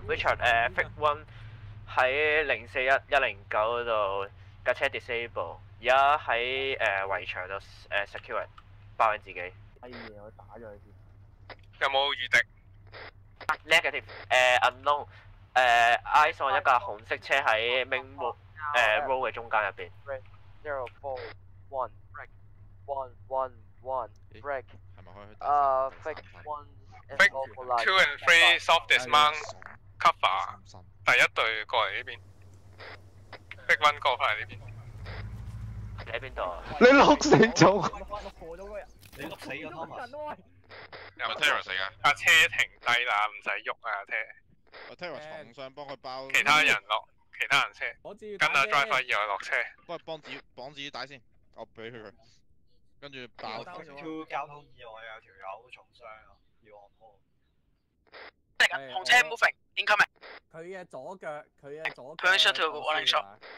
Richard Fake One 喺041-109嗰度架車 disable， 而家喺圍牆度secure 包緊自己。 哎呀，我打咗佢先。 有冇預敵 ？Negative unknown eyes on 一架紅色車喺 main road road 嘅中間入邊。 041 break。 係咪可以去 fake one Fake two and three soft dismount cover 第一隊過嚟呢邊 ，Fake one 過翻嚟呢邊。 你喺邊度啊？ 你碌死咗！ 你碌死咗 Thomas。 有冇 Terror 死㗎？ 架車停低啦，唔使喐啊車。 我 Terror 重傷幫佢包。 其他人落，其他人車。跟阿 driver 以外落車。 幫佢綁自己帶先，我俾佢。跟住爆。 交通意外有條友重傷啊，要按摩。 紅車 moving incoming。 佢嘅左腳，佢嘅左腳。 Permission to warning shot。